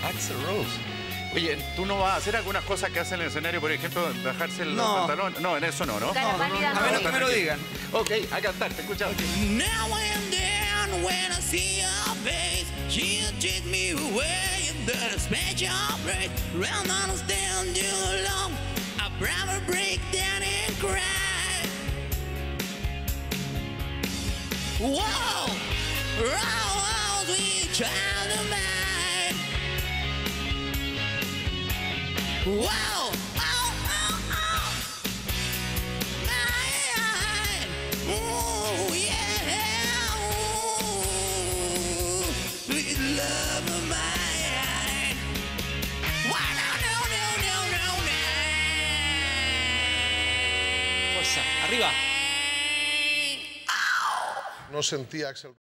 Axl Rose. Oye, ¿tú no vas a hacer algunas cosas que hacen en el escenario? Por ejemplo, bajarse los No. pantalones. No, en eso no, ¿no? Cara pálida, A menos que me lo digan. Ok, a cantar, te escuchamos. Now and then when I see your face, she'll take me away in the special place. Well, I understand you long, I'd rather break down and cry. Whoa, oh, sweet child of mine. Whoa, oh, oh, oh. Ooh, yeah. Ooh, sweet love of mine. Why, no. Fuerza, arriba. Oh. No sentía Axl.